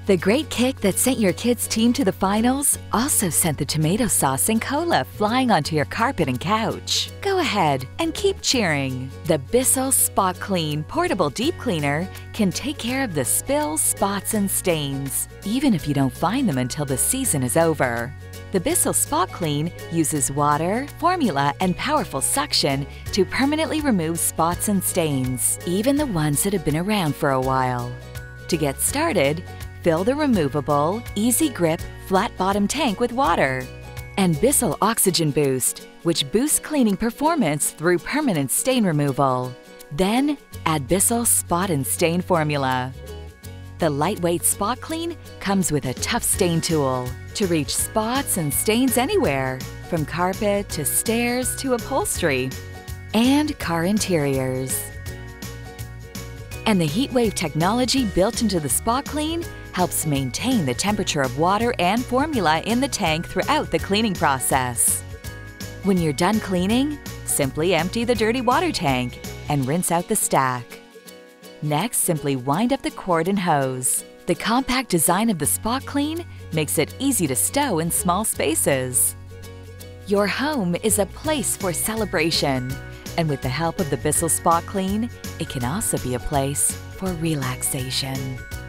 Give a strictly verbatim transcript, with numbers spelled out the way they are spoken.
The great kick that sent your kids' team to the finals also sent the tomato sauce and cola flying onto your carpet and couch. Go ahead and keep cheering. The BISSELL SpotClean Portable Deep Cleaner can take care of the spills, spots, and stains, even if you don't find them until the season is over. The BISSELL SpotClean uses water, formula, and powerful suction to permanently remove spots and stains, even the ones that have been around for a while. To get started, fill the removable, easy grip, flat bottom tank with water. And BISSELL Oxygen Boost, which boosts cleaning performance through permanent stain removal. Then, add BISSELL Spot and Stain Formula. The lightweight SpotClean comes with a tough stain tool to reach spots and stains anywhere, from carpet to stairs to upholstery and car interiors. And the heatwave technology built into the SpotClean helps maintain the temperature of water and formula in the tank throughout the cleaning process. When you're done cleaning, simply empty the dirty water tank and rinse out the stack. Next, simply wind up the cord and hose. The compact design of the SpotClean makes it easy to stow in small spaces. Your home is a place for celebration, and with the help of the BISSELL SpotClean, it can also be a place for relaxation.